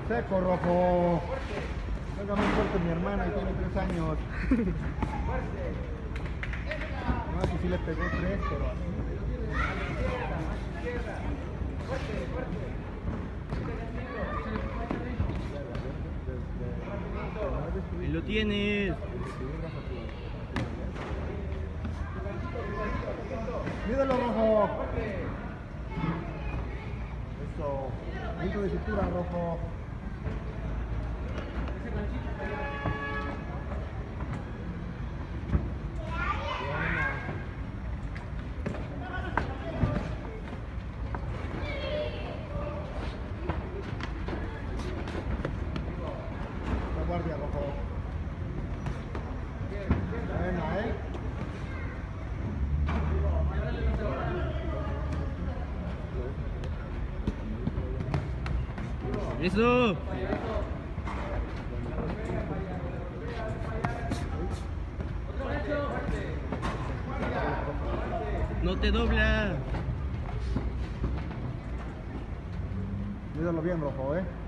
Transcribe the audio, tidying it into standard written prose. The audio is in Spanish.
Seco, rojo. Venga muy fuerte mi hermana y tiene 3 años. No, que sí le pegó 3, pero así. Ahí lo tienes. Mídelo, rojo. Eso. Grito de cintura, rojo. La guardia, rojo. Buena, ¿eh? Eso. No te dobla. Mídelo bien, rojo, ¿eh?